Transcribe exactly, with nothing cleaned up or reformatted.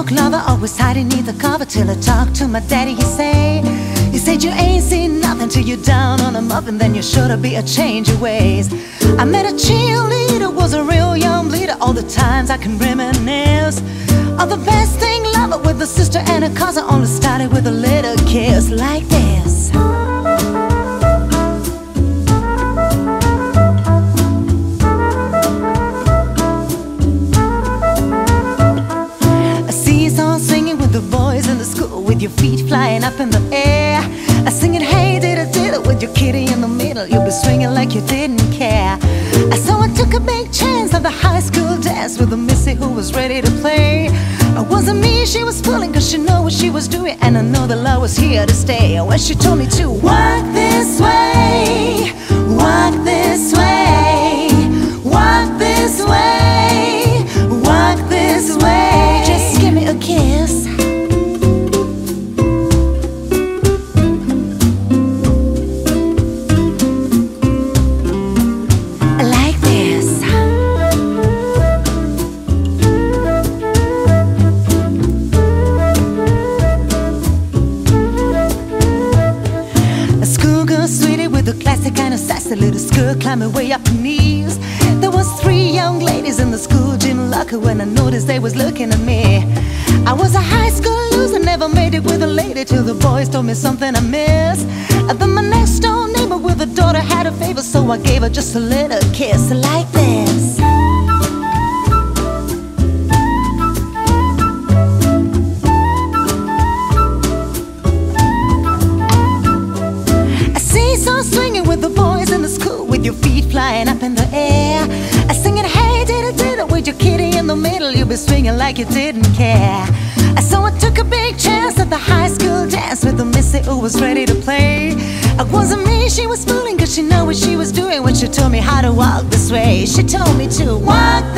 book lover, always hiding neath the cover. Till I talked to my daddy, he say He said you ain't seen nothing till you're down on a muffin. Then you're sure to be a change your ways. I met a cheerleader, was a real young bleeder. All the times I can reminisce of the best thing lover with a sister and a cousin. Only started with a little kiss like this. In the school with your feet flying up in the air, I singing hey diddle diddle with your kitty in the middle. You'll be swinging like you didn't care. So I took a big chance at the high school dance with a missy who was ready to play. It wasn't me she was fooling, cause she know what she was doing, and I know the love was here to stay. When she told me to walk this way, walk this way, walk this way, walk this way, just give me a kiss. A little skirt climbing way up her knees. There was three young ladies in the school gym locker when I noticed they was looking at me. I was a high school loser, never made it with a lady, till the boys told me something I missed. And then my next door neighbor with a daughter had a favor, so I gave her just a little kiss like this. I see so swinging with the boys in the school, with your feet flying up in the air. I singing hey diddle diddle with your kitty in the middle. You'll be swinging like you didn't care. So I took a big chance at the high school dance with the missy who was ready to play. It wasn't me she was fooling, cause she know what she was doing when she told me how to walk this way. She told me to walk